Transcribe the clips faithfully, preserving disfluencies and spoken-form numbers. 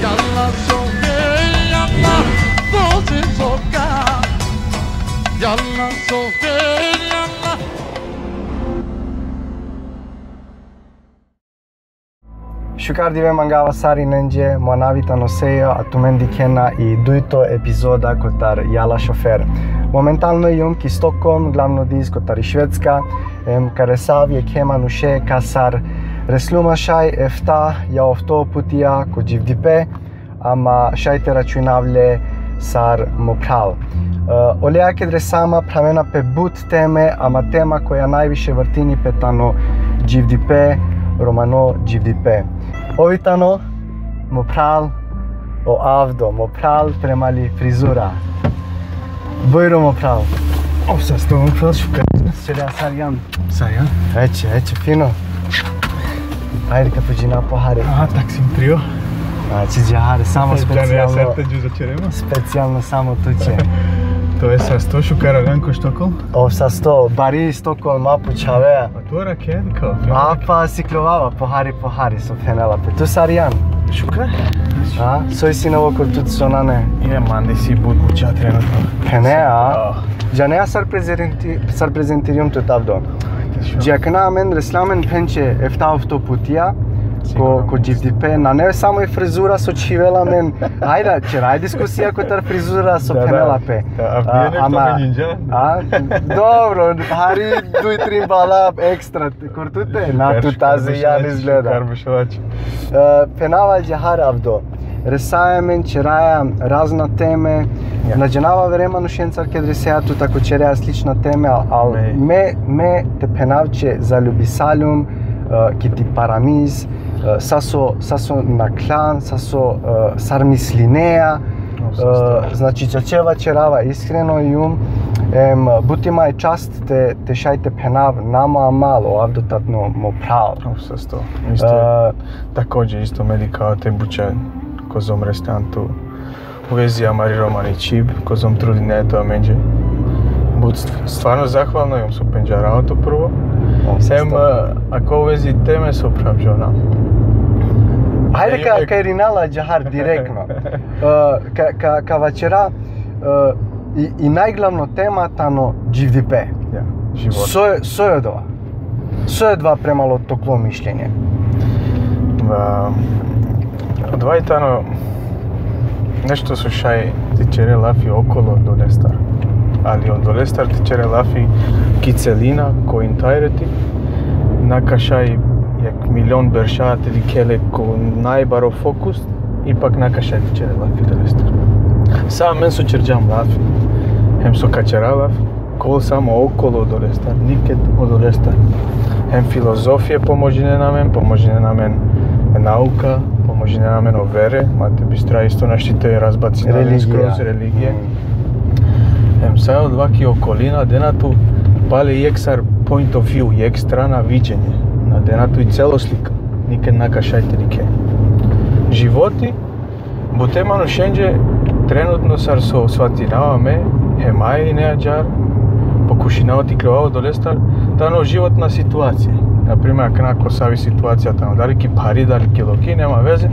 Yalla soke, yalla dozi soka. Yalla soke, yalla. Shukar dive mangava sari nenge monavita noseja atumendikena i duito epizoda kotar Jalla šofer. Momentalno jum ki Stockholm, glavno diz kotar i Švedska, em karesav je kema nuše kasar resluma šaj efta ja ofto putia ko dživdipe, ama šajte računavlje sar mopral. Uh, Olea kedre sama pramena pe but teme, ama tema koja najviše vrtini petano dživdipe, romano dživdipe. Ovitano, mopral o avdo, mopral premali frizura. Bojro mopral. O, sa sto mopral šukar. Selea Sarjan. Sarjan? Ece, ece, fino. Ajde ka tuđina pohare. Aha, taksim trio. Znači, džahare, samo specijalno, začeremo. specijalno samo tuče. To je sa sto šukara Ranko Štokholm? Ov sa sto, bari Stockholm, mapu čavea. A to raken kao? Apa siklovava, pohari, pohari, so fenela pe. Tu Sarjan. Šukar? A, soj si novo kod tu sonane. Je, mandi si bud muča trenutno. Pene, a? Ja nea sar prezenti, sar prezentirium tu tavdo. Ja kana amen reslamen penche efta ofto putia. Ko ko dživdipe, na ne samo i frizura so čivela men. Ajde, čeraj diskusija ko tar frizura so penela pe. A bije nešto meninja? A, dobro, hari duj tri bala ekstra, kurtute, na tu tazi ja ne izgleda. Karbušovač. Penava džahar avdo. Resaja men čeraja razna teme. Nađenava vrema nušencar kad resaja tu tako čeraja slična teme, al me, me te penavče zaljubisaljum, ki ti paramiz, saso, saso na klan, saso uh, sar mislineja, uh, znači čačeva čerava iskreno jum, em, butima je čast te, te šajte penav nama malo, avdotatno mo prav. Sa sto. Isto, uh, također isto medi kao te buče kozom restantu u vezi Amari Romani Čib, kozom trudi ne to menđe. Bud stvarno zahvalno jum su penđarao to prvo. Sem, ako u vezi teme su pravđona. Ajde ka, ka Irinala džahar direktno. Uh, ka, ka, ka večera uh, i, i najglavno tema tano dživdipe. Ja, život. Soje, soje dva. Soje dva premalo toklo mišljenje. Va, dva i tano nešto su šaj ti čere lafi okolo do lestar. Ali on do lestar ti čere lafi kicelina ko intajreti. Naka šaj jak milion beršat ili kele ko najbaro fokus, ipak naka šaj ti čere lafi do lestar. Sam men su čerđam lafi. Hem su kačera lafi, kol samo okolo do lestar, nikad od lestar. Hem filozofije pomožine na men, pomožine na men nauka, pomožine na men o vere, mate bistra isto naštite razbaci na skroz religije. Hem sad od vaki okolina, denatu pali jeksar point of view, jek strana viđenje. Na denatu i celo slika, nikad naka šajte nike. Životi, bo temano šenđe trenutno sar so svatinava me, hemaj i neađar, pokušinava ti krvavo do lestar, tano životna situacija. Naprimjer, kako savi situacija tamo, da li ki pari, da li ki loki, nema veze.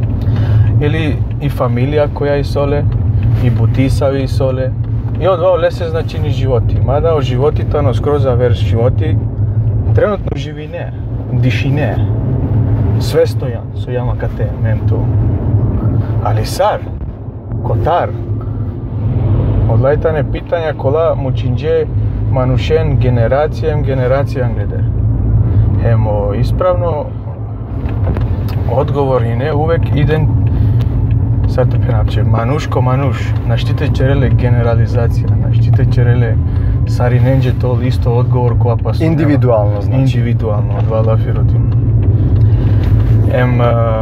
Ili i familija koja isole, i butisavi isole. I od dva lese znači ni životi. Mada o životi tano skroz zavers životi trenutno živi ne, diši ne. Sve stojan, stojama kate, mem tu. Ali sar, kotar, odlajtane pitanja kola mučinđe manušen generacijem generacijam glede. Hemo ispravno odgovor i ne uvek ident. Sad te penapče, manuš ko manuš, naštite čerele generalizacija, naštite čerele sari nenđe to isto odgovor koja pa su individualno znači. Individualno, dva lafi rotim. Em,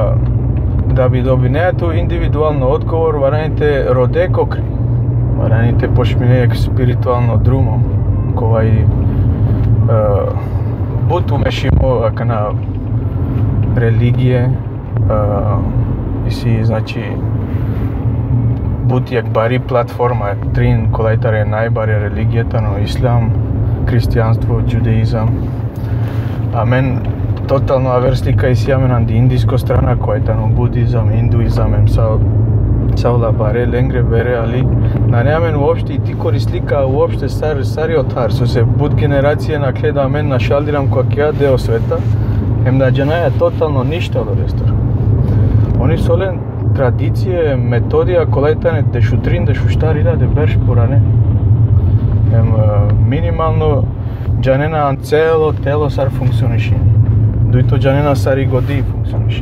da bi dobi ne tu individualno odgovor, varanite rode kokri, varanite pošminejek spiritualno drumom, kovaj uh, but umešimo akana religije, uh, i si znači but jak bari platforma, trin kolajtare najbare religije, tano islam, kristijanstvo, judaizam. A men totalno avер слика и сјаменан ди индиско страна кој е тано будизам, индуизам, ем са саула баре, ленгре бере, али на неамен уопште и ти кори слика уопште стар, стариот хар, со се буд генерација на кледа мен на шалдирам која ќе део света, ем да джанаја тотално ништа од рестор. Они солен традиција, методија, колајтане дешутрин, дешуштар ида де берш поране. Ем минимално джанена цело тело сар функциониши. Дуито джанена сари годи функциониши.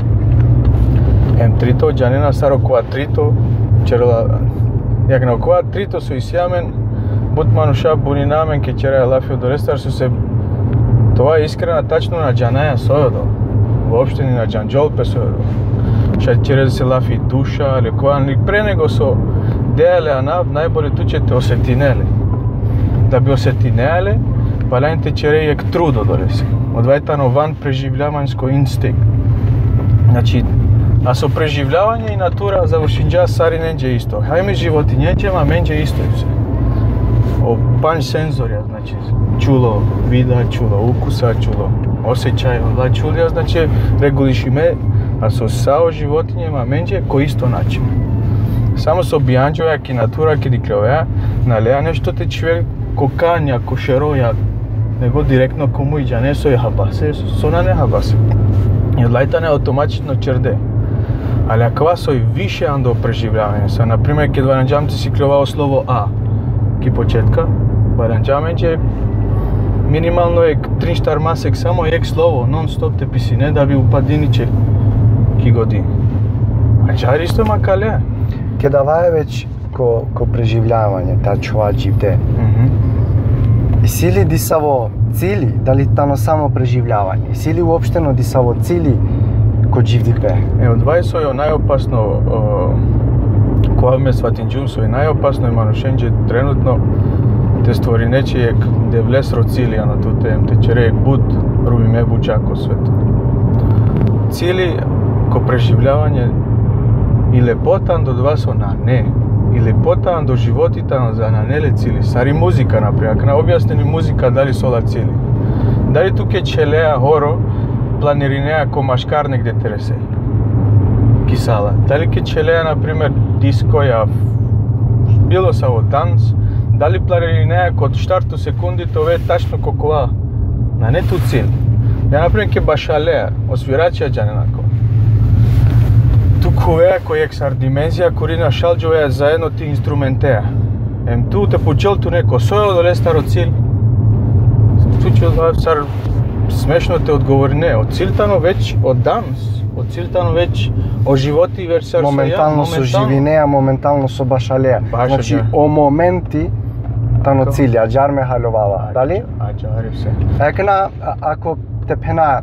Ем трито джанена саро кватрито, черла як на кватрито со исјамен, бут мануша бунинамен ке чераја лафио до рестар со се тоа е искрена тачно на джанаја сојодо. Воопште ни на джанџолпе сојодо. Ша через се лафи душа, лекуван, и пре него со деале анав, најболе тучете осетинеле. Да би осетинеле, палајните чере ек трудо долеси. Одвајтано ван преживљавањско инстинкт. Значи, а со преживљавање и натура завршинџа сари ненџе исто. Хајме животинјеđe, ма менџе исто и се. О панч сензорија, значи, чуло вида, чуло укуса, чуло осеќај, да чулија, значи, регулишиме, а со сао животиње, ма менџе кој исто начин. Само со бијанџоја ки натура ки диклеоја, налеа нешто те човек ко кања, ко шероја, него директно кому иđа, не со јахабасе, со на не хабасе. И одлајтане автоматично черде. Али аква сој више андо преживљавање. Са, например, ке дваранџам ти си клевао слово А. Ки почетка, баранџаменџе минимално е тринштар масек само ек слово, нон-стоп те писине да би упадиниче ки годи. А джар исто ма кале. Ке давае веќе ко, ко преживљавање, та чува дживде. Mm-hmm. И сили дисаво цили, дали тано само преживљавање? И сили уопштено дисаво цили ко дживдипе? Е, од вај сој најопасно, кога ме сватинџум сој најопасно е манушенџе тренутно те створи нечијек де влес роцилија на туте ем те череек буд руби ме бучако свето. Цили ко преживљавање и лепотан до два со на не. И лепотан до животитан за на неле цили. Сари музика, например, на објаснени музика дали сола цили. Дали туке челеа хоро, планиринеа ко машкар негде тересе. Кисала. Дали ке челеа, например, диско ја било са во танц, дали планиринеа ко штарту секунди тоа е тачно кокова. На не ту цил. Ја, например, ке башалеа, освирачија джаненако. Туку е кој ексар димензија корина шалџовеа заедно ти инструментеа. Ем ту те почел ту неко сојо доле старо цил. Случил сар смешно те одговори не, од цилтано веќе од данс, од цилтано веќе о животи версар со ја, моментално со живинеа, моментално со башалеа. Значи о моменти тано цили, а џар ме халувала, дали? А џар се. Екна ако те пена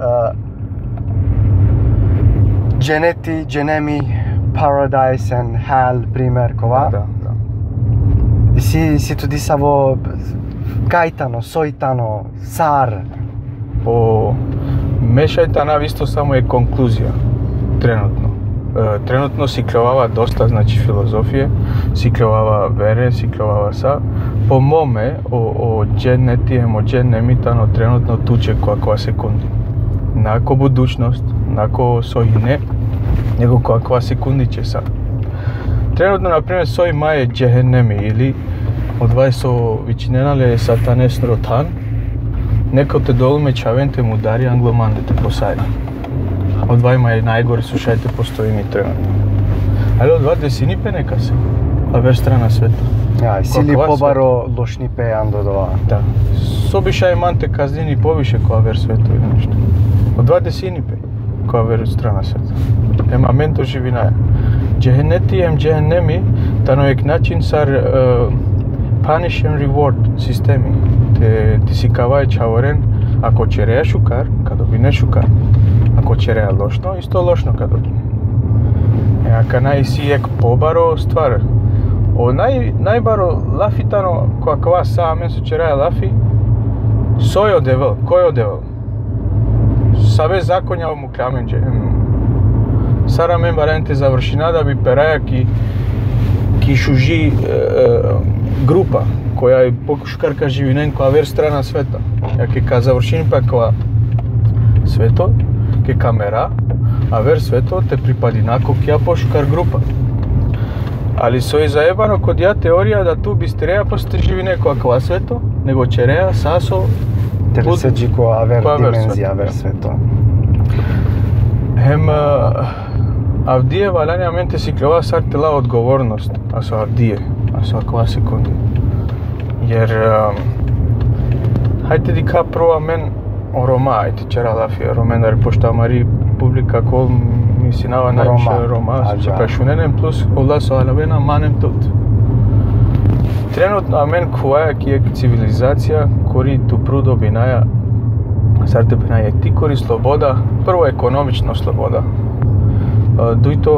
Дженети, Дженеми, Paradise and Hell, пример, кова? Да, да. И си, си туди саво кајтано, сојтано, сар. По мешајтана исто само е конклузија, тренутно. Е, тренутно си клевава доста, значи, филозофија, си клевава вере, си клевава са. По моме, о, о Дженети, емо Дженеми, тано тренутно туче која која секунди. Нако будучност, нако сој не, него која која секунди ќе са. Тренутно, например, сој мај Джехенеми или одвај со вичиненале сатанес ротан, неко те долуме чавенте му дари англомандите посајда. Одвај мај најгори слушајте постојни тренутно. Али одвај десини пе нека се, а вер страна света. Ja, и сили побаро лошни пејан до тоа. Да. Собишај манте казнини повише која вер свето или нешто. Од два десини пе, која вер страна света. Ема менто живинаја. Джехенети ем джехенеми, тано ек начин сар uh, punish and reward системи. Те ти си кавај чаворен, ако череја шукар, кадо би не шукар. Ако череја лошно, исто лошно кадо би. Е, ака нај си ек побаро ствар. О нај најбаро лафитано која кава са мен со череја лафи, сој одевел, кој одевел? Сабе законја му каменџе. Сара мен баренте завршина да би пераја ки ки шужи е, група која е покушкарка живинен која вер страна света. Ја ке ка завршини па која sveto, ke kamera, a ver sveto te pripadina kokja po šukar grupa. Ali so je zajebano kod ja teorija da tu bistreja poste živi neko akva sveto, nego čereja, saso, Trebuie să zic cu aver dimenzia, aver sveto. Hem avdije valjanja mente si klova sarte la odgovornost, a so avdije, a so akva sekundi. Jer hajte di ka prova men o Roma, ajte čera la fi Romen, dar pošto amari publika kol mi si nava najviše Roma, se pa šunenem plus ola so alavena manem tot. Trenutno amen kuaja ki je civilizacija kori tu prudo binaja sarte binaja ti kori sloboda, prvo ekonomično sloboda. Duito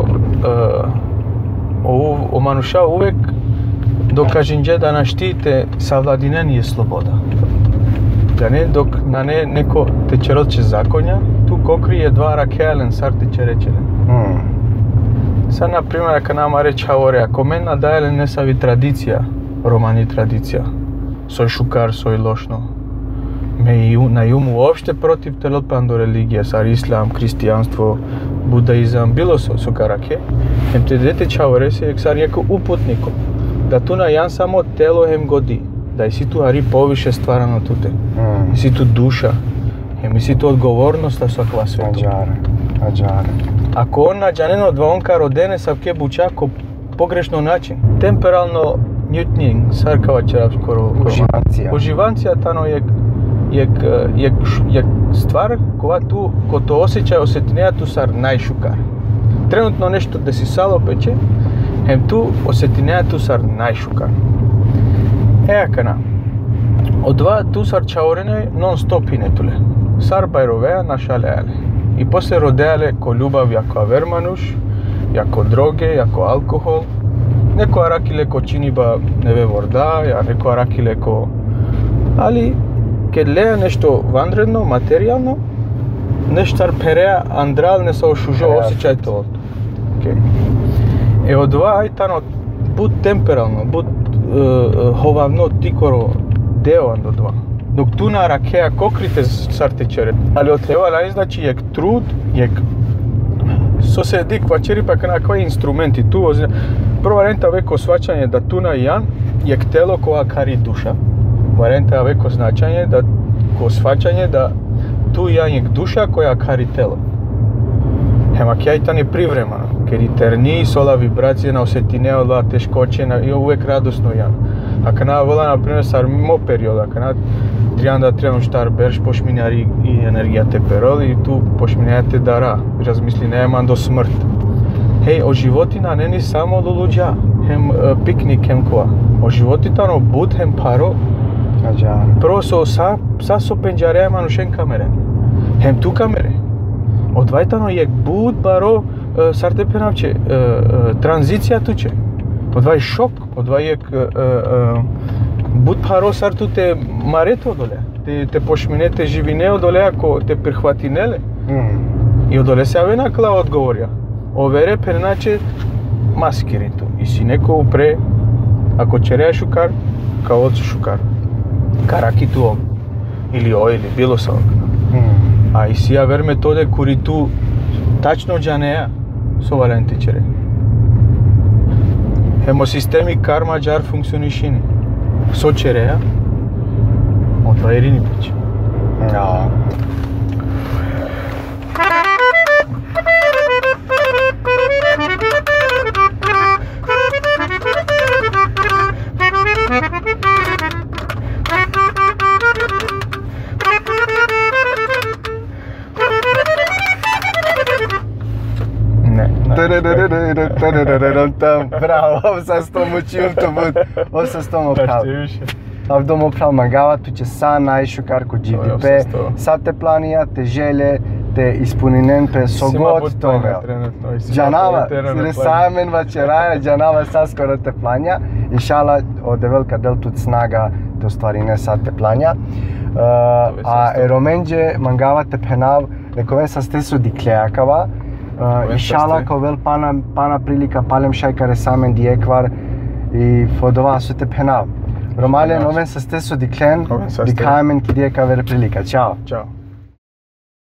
o, o manuša uvek dokažinđe da naštite savladinen je sloboda. Da ne, dok na ne neko te čeroće zakonja, tu kokri je dva rakelen sarte čerečele. Mm. Sad, na primjer, ako nama reći haore, ako men nadajele ne savi tradicija, romani tradicija, soj šukar, soj lošno, me i na jumu uopšte protiv telopando religije, sar islam, kristijanstvo, budaizam, bilo so, so karake, hem te dete čaore se, jak sar jako uputniko, da tu na jan samo telo hem godi, da si tu ari poviše stvarano tute, mm. si tu duša, hem si tu odgovornost da svakva svetu. Ađare, ađare. Ako on nađaneno dva onka rodene savke bučako pogrešno način, temperalno njutnjing, sarkava čerav skoro. Uživancija. Uživancija tano je je je je stvar koja tu ko to osjećaj osjetinja tu sar najšukar. Trenutno nešto da si salo peče, hem tu osjetinja tu sar najšukar. E akana. Od dva tu sar čaurene non stop inetule. Sar bajrovea našaleale. I posle rodeale ko ljubav jako avermanuš, jako droge, jako alkohol. Neko arakile ko činiba neve vorda, ja neko arakile ko... Ali, kad leja nešto vanredno, materijalno, nešto ar perea andral ne sa ošužo osjećaj to. Okay. E od dva ajtano, bud temperalno, bud uh, hovavno tikoro deo ando dva. Dok tu na rakea kokrite sarte čere. Ali otrevala je znači jek trud, jek so se dik vačeri pa kana koji instrumenti tu ozna. Prva renta veko svačanje da tu na jan jek telo koja kari duša. Varenta veko značanje da ko svačanje da tu jan jek duša koja kari telo. Hemak jajtan je privremeno, ker i terni sola vibracije na osjetineo la teškoće na i uvek radosno jan. A kana vola na primjer sar mo perioda, kana trianda trebam štar berš pošminjari i energija te perol i tu pošminjate dara, razmisli neman do smrt. Hej, o životina neni samo luluđa, hem uh, piknik hem koa. O životitano bud hem paro, prvo so sa, sa so penđareja manušen kamere, hem tu kamere. Odvajtano je bud baro uh, sarte penavče, uh, uh, tranzicija tuče. Odvaj šok, odvaj je uh, uh, bud paro sar tu te mareto dole, te, te pošminete živineo dole ako te prihvatinele. Mm. I odole se avena kla odgovorja. Overe pernače maskiritu. I si neko upre, ako čereja šukar, kao ocu šukar. Karaki tu og. Ili o, ili bilo sa og. Mm. A i si aver metode kuri tu tačno džaneja, so valente čere. Hemosistemi karma džar funkcionišini. So čereja, odva irini piće. Ja. Bravo, ovo sam s tom učil, to bud, ovo sam s tom opravil. A v domu prav mangava, tu će sa najšukar ko G D P, sa te planija, te želje, te ispuninen pe sogod toga. Džanava, resamen vačeraja, džanava sa skoro te planja, i šala od velika del tu snaga te ostvarine sa te planja. A eromenđe mangava te penav, nekoven sa stesu diklejakava, i šala kao vel pana, pana prilika palem šajka resamen dijekvar i fodova su te penav. Romalje, noven sa stesu diklen, dikamen ki dijeka ver prilika. Ćao. Ćao.